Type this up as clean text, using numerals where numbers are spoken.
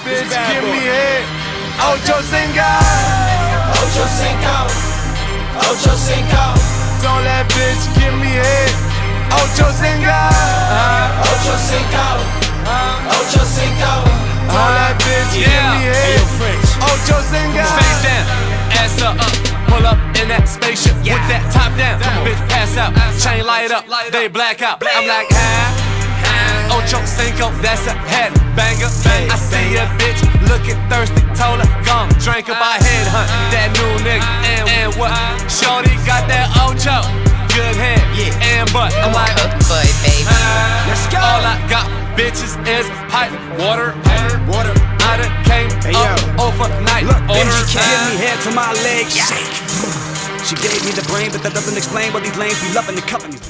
bitch, give me head. Ocho Cinco. Ocho Cinco. Ocho Cinco. Told that bitch, give me head. Ocho Cinco. Ocho Cinco. Ocho Cinco. Told that bitch, give me head. Ocho Cinco. Face down, ass up, pull up in that spaceship with that top down. Bitch pass out, chain light up, they black out. I'm like, Ocho Cinco, that's a head banger. I see a bitch looking thirsty, told her, come drink up, I head hunt that new nigga. And what? Shorty got that Ocho, good head, and butt. I'm like, boy, baby. Let's go. All I got, bitches, is pipe water. I done came up overnight. Look, MGK give me head to my legs shake. She gave me the brain, but that doesn't explain what these lanes be loving the company.